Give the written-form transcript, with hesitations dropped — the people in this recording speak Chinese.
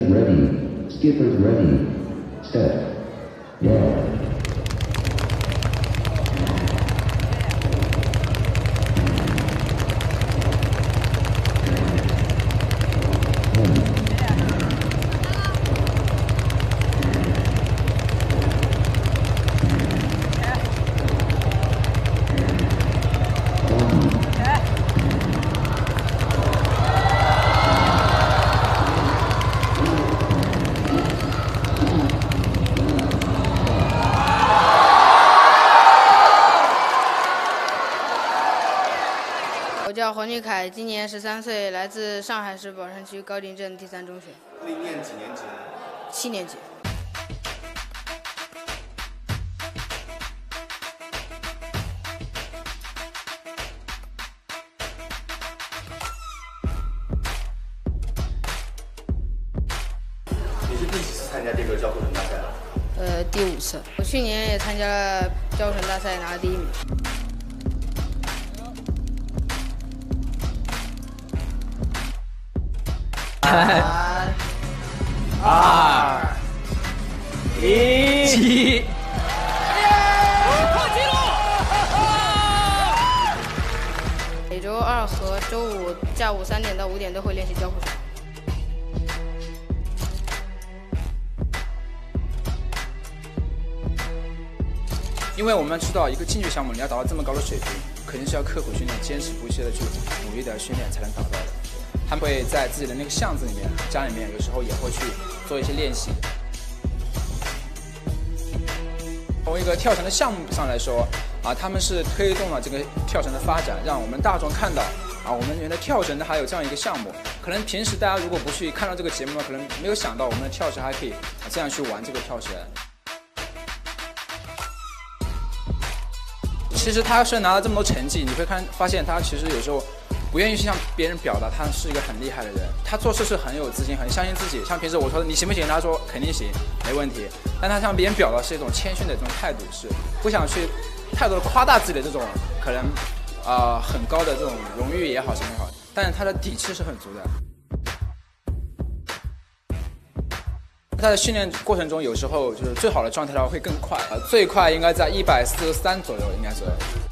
Ready. Skippers ready. Set. Yeah. 我叫黄俊凯，今年13岁，来自上海市宝山区高陵镇第3中学。 你念几年级 ？7年级。 你是第几次参加这个教科文大赛了？ 第5次。我去年也参加了教科文大赛，拿了第1名。 3、2、1，起！ 破纪录！ 每周2和周5下午3点到5点都会练习交互手。 因为我们知道，一个竞技项目你要达到这么高的水平，肯定是要刻苦训练、坚持不懈的去努力的训练才能达到的。他们会在自己的那个巷子里面、家里面，有时候也会去做一些练习。从一个跳绳的项目上来说，他们是推动了这个跳绳的发展，让我们大众看到我们原来跳绳的还有这样一个项目。可能平时大家如果不去看到这个节目呢，可能没有想到我们的跳绳还可以这样去玩这个跳绳。其实他虽然拿了这么多成绩，你会发现他其实有时候不愿意去向别人表达他是一个很厉害的人，他做事是很有自信、很相信自己。像平时我说你行不行，他说肯定行，没问题。但他向别人表达是一种谦逊的这种态度，是不想去太多的夸大自己的这种可能很高的这种荣誉也好什么也好，但是他的底气是很足的。他在训练过程中，有时候就是最好的状态的话会更快，最快应该在143左右，应该是。